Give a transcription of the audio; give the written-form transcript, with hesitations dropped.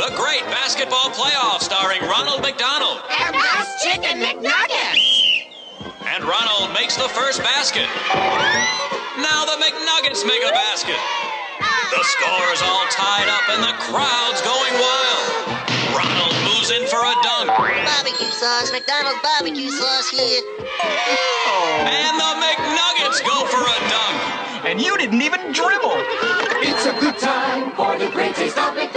The Great Basketball Playoff starring Ronald McDonald. And those chicken McNuggets. And Ronald makes the first basket. Now the McNuggets make a basket. The score's all tied up and the crowd's going wild. Ronald moves in for a dunk. Barbecue sauce, McDonald's barbecue sauce here. And the McNuggets go for a dunk. And you didn't even dribble. It's a good time for the great taste of McDonald's.